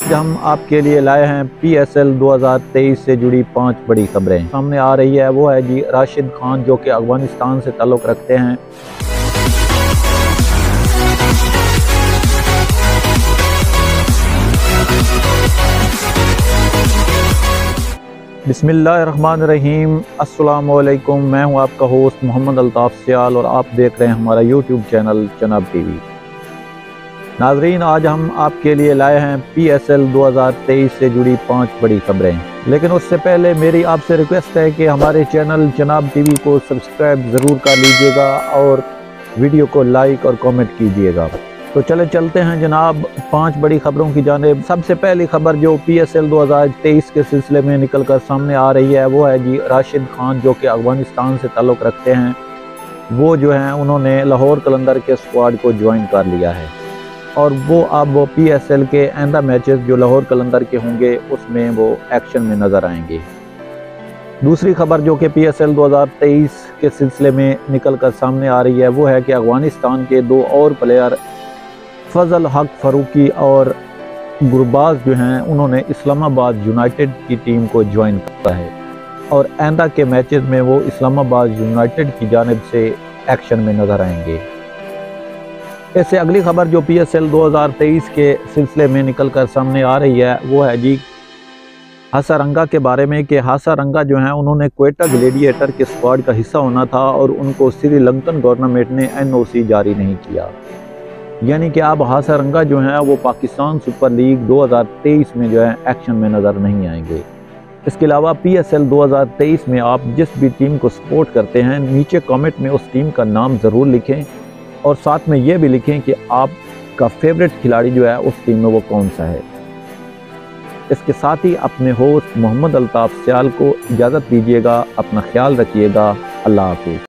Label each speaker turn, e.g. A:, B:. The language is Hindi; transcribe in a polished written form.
A: आज हम आपके लिए लाए हैं PSL 2023 से जुड़ी 5 बड़ी खबरें। सामने आ रही है वो है जी राशिद खान, जो कि अफगानिस्तान से ताल्लुक़ रखते हैं। बिस्मिल्लाहिर्रहमानिर्रहीम, अस्सलामु अलैकुम। मैं हूं आपका होस्ट मोहम्मद अल्ताफ़ सियाल और आप देख रहे हैं हमारा यूट्यूब चैनल जनाब टीवी। नाजरीन, आज हम आपके लिए लाए हैं PSL 2023 से जुड़ी 5 बड़ी खबरें। लेकिन उससे पहले मेरी आपसे रिक्वेस्ट है कि हमारे चैनल जनाब टीवी को सब्सक्राइब ज़रूर कर लीजिएगा और वीडियो को लाइक और कमेंट कीजिएगा। तो चलते हैं जनाब 5 बड़ी खबरों की जानिब। सबसे पहली खबर जो PSL 2023 के सिलसिले में निकल कर सामने आ रही है वो है जी राशिद खान, जो कि अफगानिस्तान से ताल्लुक़ रखते हैं। वो जो हैं उन्होंने लाहौर कलंदर के स्क्वाड को ज्वाइन कर लिया है और वो अब PSL के आइंदा मैचेस जो लाहौर कलंदर के होंगे उसमें वो एक्शन में नज़र आएंगे। दूसरी खबर जो कि PSL 2023 के सिलसिले में निकल कर सामने आ रही है वो है कि अफगानिस्तान के 2 और प्लेयर फजल हक फ़ारूकी और गुरबाज जो हैं उन्होंने इस्लामाबाद यूनाइटेड की टीम को ज्वाइन किया है और आइंदा के मैचेस में वो इस्लामाबाद यूनाइटेड की जानिब से एक्शन में नज़र आएंगे। इससे अगली खबर जो PSL 2023 के सिलसिले में निकल कर सामने आ रही है वो है जी हासारंगा के बारे में कि हासारंगा जो हैं उन्होंने क्वेटा ग्लेडिएटर के स्क्वाड का हिस्सा होना था और उनको श्रीलंकन गवर्नमेंट ने NOC जारी नहीं किया, यानी कि अब हासारंगा जो हैं वो पाकिस्तान सुपर लीग 2023 में जो है एक्शन में नज़र नहीं आएंगे। इसके अलावा PSL 2023 में आप जिस भी टीम को सपोर्ट करते हैं नीचे कमेंट में उस टीम का नाम ज़रूर लिखें और साथ में ये भी लिखें कि आपका फेवरेट खिलाड़ी जो है उस टीम में वो कौन सा है। इसके साथ ही अपने होस्ट मोहम्मद अल्ताफ़ सियाल को इजाज़त दीजिएगा। अपना ख्याल रखिएगा। अल्लाह हाफिज़।